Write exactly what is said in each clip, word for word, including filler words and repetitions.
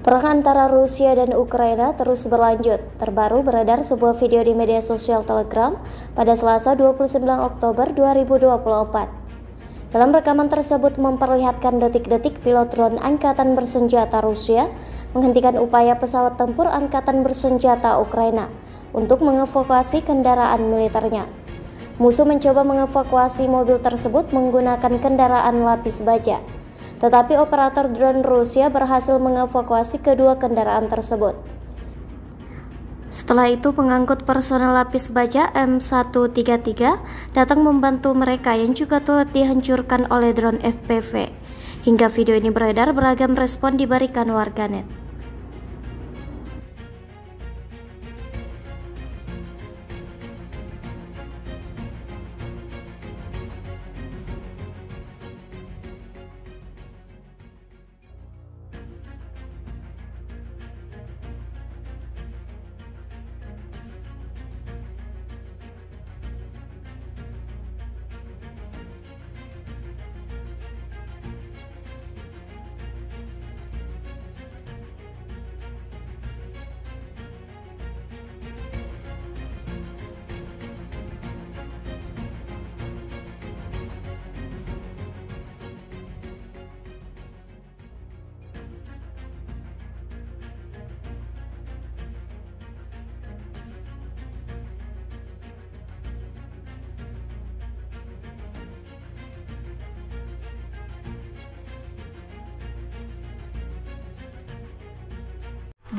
Perang antara Rusia dan Ukraina terus berlanjut. Terbaru beredar sebuah video di media sosial Telegram pada Selasa dua puluh sembilan Oktober dua ribu dua puluh empat. Dalam rekaman tersebut memperlihatkan detik-detik pilot drone angkatan bersenjata Rusia menghentikan upaya pesawat tempur angkatan bersenjata Ukraina untuk mengevakuasi kendaraan militernya. Musuh mencoba mengevakuasi mobil tersebut menggunakan kendaraan lapis baja. Tetapi operator drone Rusia berhasil mengevakuasi kedua kendaraan tersebut. Setelah itu pengangkut personel lapis baja M seratus tiga puluh tiga datang membantu mereka yang juga turut dihancurkan oleh drone F P V. Hingga video ini beredar, beragam respon diberikan warganet.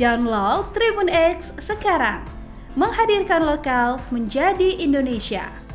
Download Tribun X sekarang, menghadirkan lokal menjadi Indonesia.